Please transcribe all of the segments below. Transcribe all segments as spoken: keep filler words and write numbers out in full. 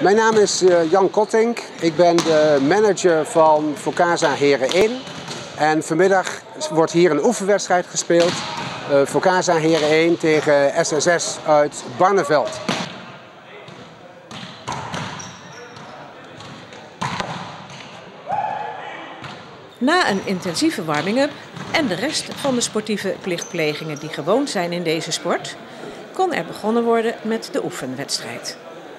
Mijn naam is uh, Jan Kottink. Ik ben de manager van Focasa Heren één. En vanmiddag wordt hier een oefenwedstrijd gespeeld. Uh, Focasa Heren één tegen S S S uit Barneveld. Na een intensieve warming-up en de rest van de sportieve plichtplegingen die gewoon zijn in deze sport, kon er begonnen worden met de oefenwedstrijd.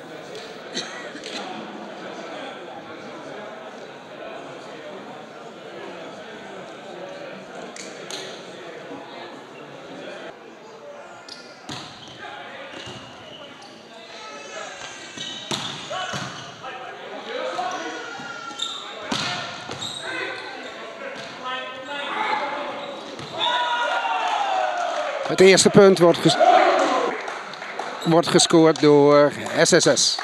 Het eerste punt wordt, ges wordt gescoord door S S S.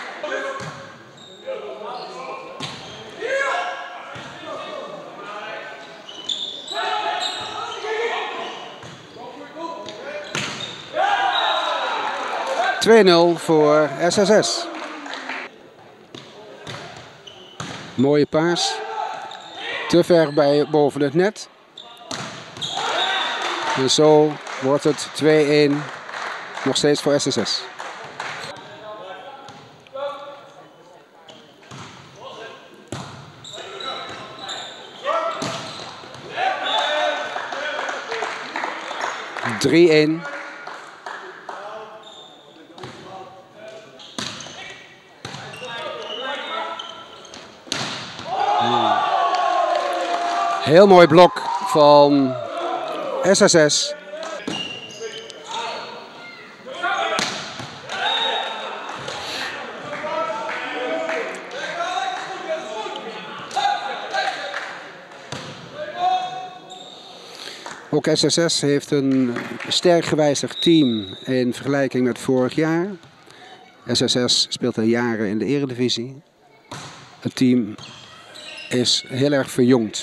twee nul voor S S S. Mooie paas. Te ver bij boven het net. En zo wordt het twee één, nog steeds voor S S S. drie één. Heel mooi blok van S S S. Ook S S S heeft een sterk gewijzigd team in vergelijking met vorig jaar. S S S speelt al jaren in de Eredivisie. Het team is heel erg verjongd.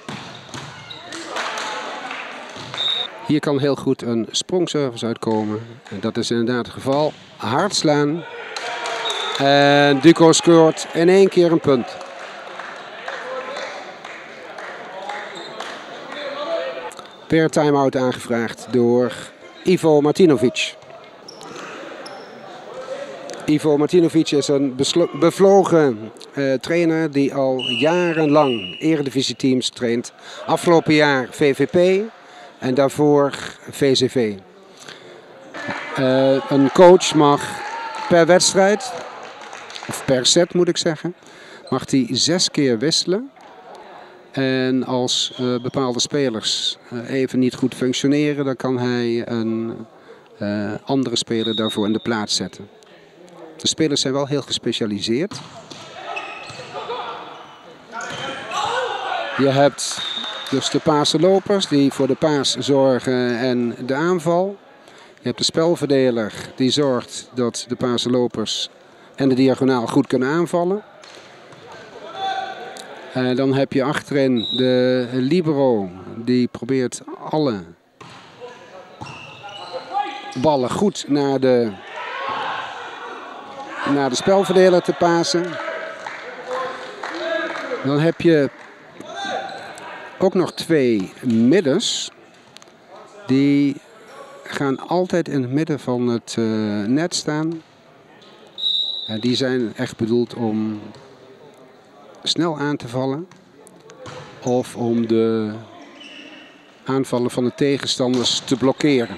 Hier kan heel goed een sprongservice uitkomen. En dat is inderdaad het geval. Hard slaan. En Duco scoort in één keer een punt. Per time-out aangevraagd door Ivo Martinovic. Ivo Martinovic is een bevlogen uh, trainer die al jarenlang Eredivisie-teams traint. Afgelopen jaar V V P en daarvoor V C V. Uh, een coach mag per wedstrijd, of per set moet ik zeggen, mag hij zes keer wisselen. En als uh, bepaalde spelers uh, even niet goed functioneren, dan kan hij een uh, andere speler daarvoor in de plaats zetten. De spelers zijn wel heel gespecialiseerd. Je hebt dus de paaslopers die voor de paas zorgen en de aanval. Je hebt de spelverdeler die zorgt dat de paaslopers en de diagonaal goed kunnen aanvallen. En dan heb je achterin de libero die probeert alle ballen goed naar de, naar de spelverdeler te pasen. Dan heb je ook nog twee middens. Die gaan altijd in het midden van het uh, net staan. En die zijn echt bedoeld om snel aan te vallen. Of om de aanvallen van de tegenstanders te blokkeren.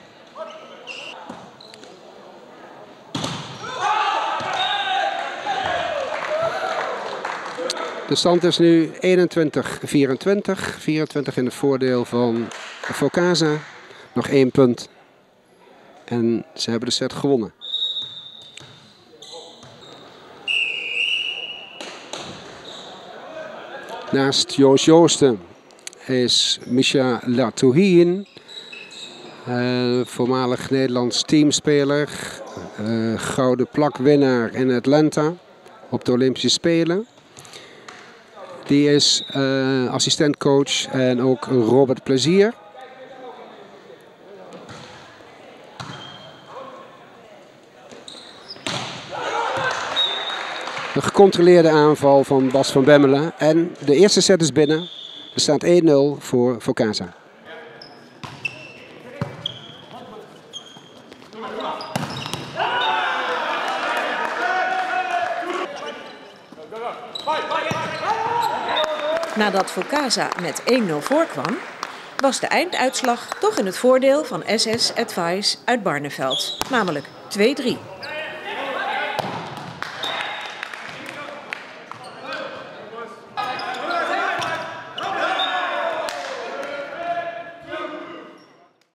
De stand is nu eenentwintig vierentwintig. vierentwintig in het voordeel van Focasa. Nog één punt. En ze hebben de set gewonnen. Naast Joost Joosten is Misha Latouhien. Uh, voormalig Nederlands teamspeler. Uh, gouden plakwinnaar in Atlanta op de Olympische Spelen. Die is uh, assistentcoach en ook Robert Plezier. Een gecontroleerde aanval van Bas van Bemmelen. En de eerste set is binnen. Er staat één nul voor Focasa. Nadat Focasa met één nul voorkwam, was de einduitslag toch in het voordeel van S S Advice uit Barneveld, namelijk twee drie.